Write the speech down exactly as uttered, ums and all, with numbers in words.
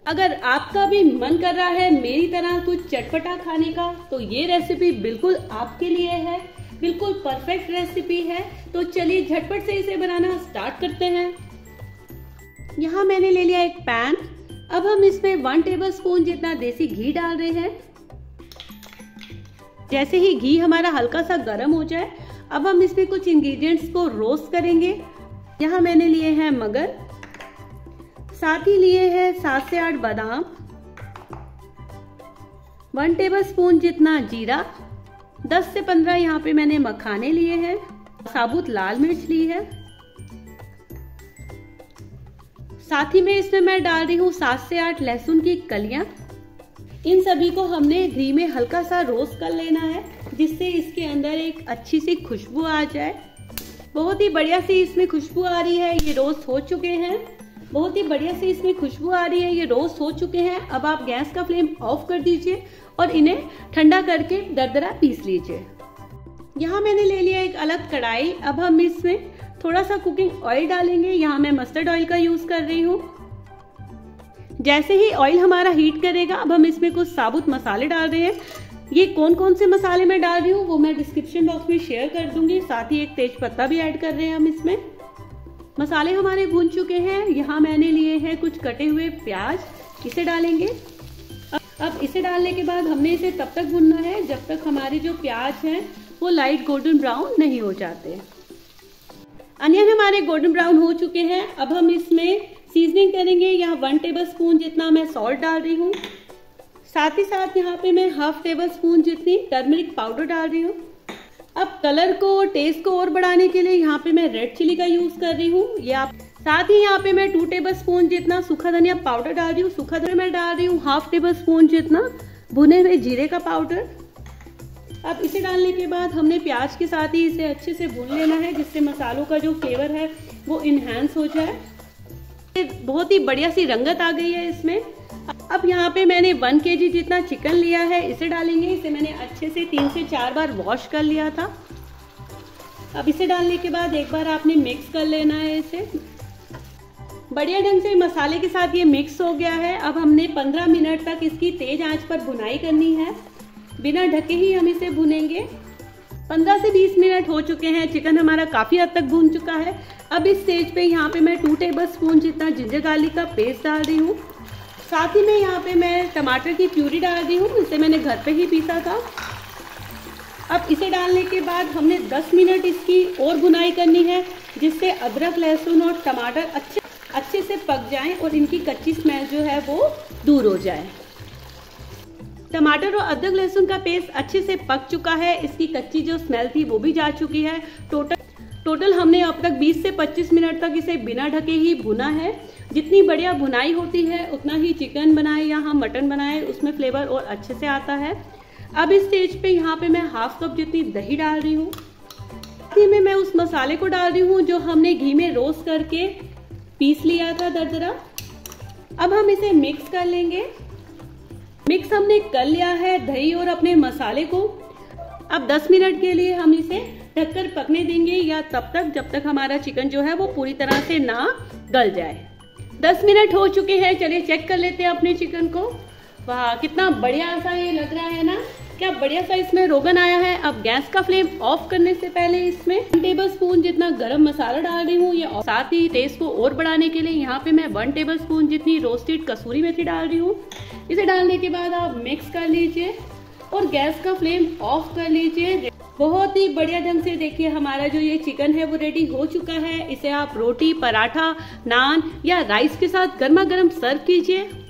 अगर आपका भी मन कर रहा है मेरी तरह कुछ चटपटा खाने का, तो ये रेसिपी बिल्कुल आपके लिए है, बिल्कुल परफेक्ट रेसिपी है। तो चलिए झटपट से इसे बनाना स्टार्ट करते हैं। यहाँ मैंने ले लिया एक पैन। अब हम इसमें वन टेबल स्पून जितना देसी घी डाल रहे हैं। जैसे ही घी हमारा हल्का सा गर्म हो जाए, अब हम इसमें कुछ इंग्रेडिएंट्स को रोस्ट करेंगे। यहाँ मैंने लिए हैं मगर, साथ ही लिए हैं सात से आठ बादाम, वन टेबल स्पून जितना जीरा, दस से पंद्रह यहाँ पे मैंने मखाने लिए हैं, साबुत लाल मिर्च ली है। साथ ही में इसमें मैं डाल रही हूँ सात से आठ लहसुन की कलियां। इन सभी को हमने घी में हल्का सा रोस्ट कर लेना है, जिससे इसके अंदर एक अच्छी सी खुशबू आ जाए। बहुत ही बढ़िया सी इसमें खुशबू आ रही है। ये रोस्ट हो चुके हैं, बहुत ही बढ़िया सी इसमें खुशबू आ रही है, ये रोस्ट हो चुके हैं। अब आप गैस का फ्लेम ऑफ कर दीजिए और इन्हें ठंडा करके दरदरा पीस लीजिए। यहाँ मैंने ले लिया एक अलग कढ़ाई। अब हम इसमें थोड़ा सा कुकिंग ऑयल डालेंगे। यहाँ मैं मस्टर्ड ऑयल का यूज कर रही हूँ। जैसे ही ऑयल हमारा हीट करेगा, अब हम इसमें कुछ साबुत मसाले डाल रहे हैं। ये कौन कौन से मसाले मैं डाल रही हूँ वो मैं डिस्क्रिप्शन बॉक्स में शेयर कर दूंगी। साथ ही एक तेज पत्ता भी ऐड कर रहे हैं हम इसमें। मसाले हमारे भून चुके हैं। यहाँ मैंने लिए हैं कुछ कटे हुए प्याज, इसे डालेंगे। अब, अब इसे डालने के बाद हमने इसे तब तक भूनना है जब तक हमारे जो प्याज हैं वो लाइट गोल्डन ब्राउन नहीं हो जाते। अनियन हमारे गोल्डन ब्राउन हो चुके हैं। अब हम इसमें सीजनिंग करेंगे। यहाँ वन टेबल स्पून जितना मैं सॉल्ट डाल रही हूँ। साथ ही साथ यहाँ पे मैं हाफ टेबल स्पून जितनी टर्मरिक पाउडर डाल रही हूँ। अब कलर को, टेस्ट को और बढ़ाने के लिए यहाँ पे मैं रेड चिली का यूज कर रही हूँ। ये आप साथ ही यहाँ पे मैं टू टेबल स्पून जितना सूखा धनिया पाउडर डाल रही हूँ। सूखा धनिया मैं डाल रही हूँ हाफ टेबल स्पून जितना भुने हुए जीरे का पाउडर। अब इसे डालने के बाद हमने प्याज के साथ ही इसे अच्छे से भून लेना है, जिससे मसालों का जो फ्लेवर है वो इनहेंस हो जाए। बहुत ही बढ़िया सी रंगत आ गई है इसमें। अब यहाँ पे मैंने वन केजी जितना चिकन लिया है, इसे डालेंगे। इसे मैंने अच्छे से तीन से चार बार वॉश कर लिया था। अब इसे डालने के बाद एक बार आपने मिक्स कर लेना है इसे। बढ़िया ढंग से मसाले के साथ ये मिक्स हो गया है। अब हमने पंद्रह मिनट तक इसकी तेज आंच पर भुनाई करनी है। बिना ढके ही हम इसे भुनेंगे। पंद्रह से बीस मिनट हो चुके हैं। चिकन हमारा काफी हद तक भून चुका है। अब इस स्टेज पे यहाँ पे मैं टू टेबल स्पून जितना जिंजर गार्लिक का पेस्ट डाल रही हूँ। साथ ही में यहाँ पे मैं टमाटर की प्यूरी डाल रही हूँ। इसे मैंने घर पे ही पीसा था। अब इसे डालने के बाद हमने दस मिनट इसकी और भुनाई करनी है, जिससे अदरक, लहसुन और टमाटर अच्छे अच्छे से पक जाएं और इनकी कच्ची स्मेल जो है वो दूर हो जाए। टमाटर और अदरक लहसुन का पेस्ट अच्छे से पक चुका है। इसकी कच्ची जो स्मेल थी वो भी जा चुकी है। टोटल टोटल हमने अब तक बीस से पच्चीस मिनट तक इसे बिना ढके ही भुना है। जितनी बढ़िया भुनाई होती है उतना ही चिकन बनाए या हम मटन बनाए उसमें फ्लेवर और अच्छे से आता है। अब इस स्टेज पे यहाँ पे मैं हाफ कप जितनी दही डाल रही हूँ। साथ में मैं उस मसाले को डाल रही हूँ जो हमने घी में रोस्ट करके पीस लिया था दरदरा। अब हम इसे मिक्स कर लेंगे। मिक्स हमने कर लिया है दही और अपने मसाले को। अब दस मिनट के लिए हम इसे ढककर पकने देंगे, या तब तक जब तक हमारा चिकन जो है वो पूरी तरह से ना गल जाए। दस मिनट हो चुके हैं। चलिए चेक कर लेते हैं अपने चिकन को। वाह, कितना बढ़िया सा ये लग रहा है ना, क्या बढ़िया सा इसमें रोगन आया है। अब गैस का फ्लेम ऑफ करने से पहले इसमें वन टेबल स्पून जितना गरम मसाला डाल रही हूँ। ये साथ ही टेस्ट को और बढ़ाने के लिए यहाँ पे मैं वन टेबल स्पून जितनी रोस्टेड कसूरी मेथी डाल रही हूँ। इसे डालने के बाद आप मिक्स कर लीजिए और गैस का फ्लेम ऑफ कर लीजिए। बहुत ही बढ़िया ढंग से देखिए हमारा जो ये चिकन है वो रेडी हो चुका है। इसे आप रोटी, पराठा, नान या राइस के साथ गर्मा गर्म सर्व कीजिए।